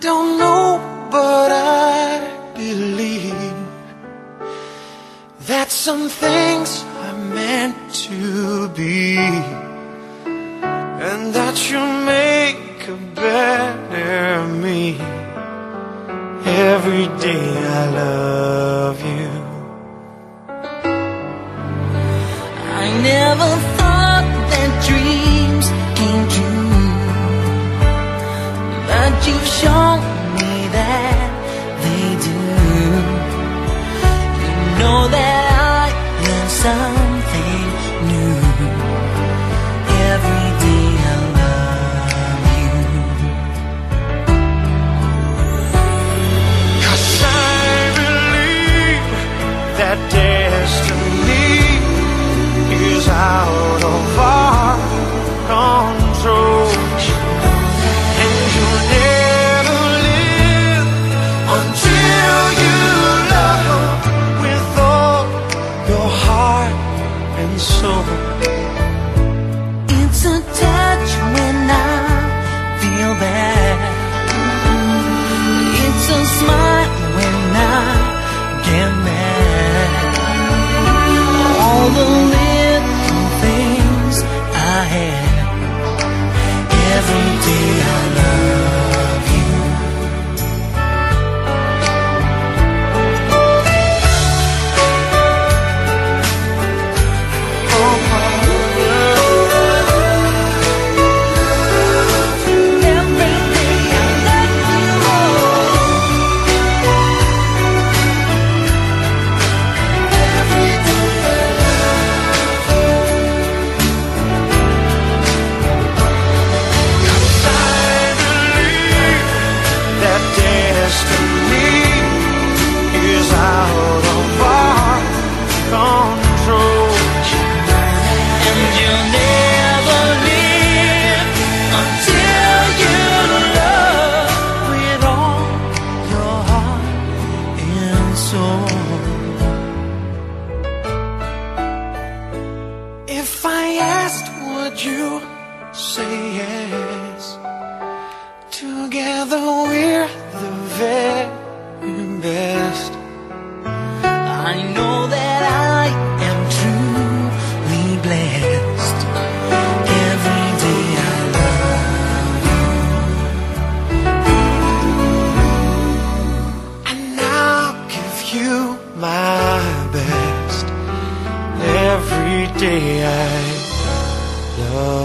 don't know, but I believe that some things are meant to be, and that you'll make a better me. Every day I love you. I never thought that dreams came true, but you've shown me that they do. You know that I am something new. Every day I love you. 'Cause I believe that destiny is out of our control, and you'll never live until you love with all your heart and soul. It's a touch when I feel bad. It's a smile when I get mad. All the little things I had. Every day I love you. If I asked, would you say yes? Together we're the very best. I know that I am truly blessed. Every day I love you. And I'll give you my best. Every day I love